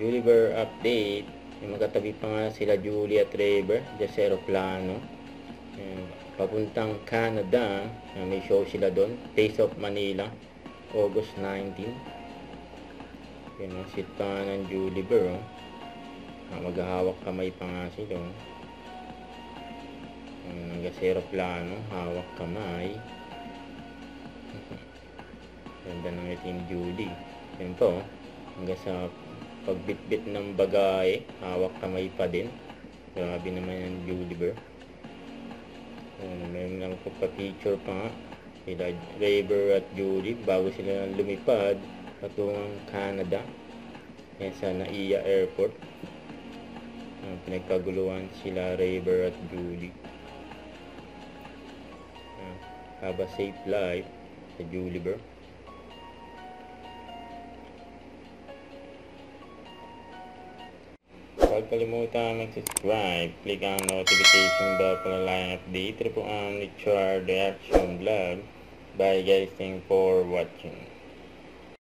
Julie update. Yung magkatabi pa nga sila Julie at Raver dyan sa aeroplano. Papuntang Canada. May show sila doon. Taste of Manila. August 19. Yan ang sit pa nga ng Julie Burr. Maghahawak kamay pa nga sila. Hanggang sa aeroplano. Hawak kamay. Ganda ng itim Julie. Yan po. Hanggang sa pagbitbit ng bagay, hawak kamay pa din. Grabe naman yung Julie Burr. Meron lang pagpa-picture pa nga sila Raver at Julie bago sila lumipad patungang Canada. Yan sa Naiya Airport. Pinagkaguluhan sila Raver at Julie. Have a safe life sa Julie Burr. Huwag kalimutan mag-subscribe, click ang notification bell para lang update. Ito po ang Richard Reaction Vlog. Bye guys, thanks for watching.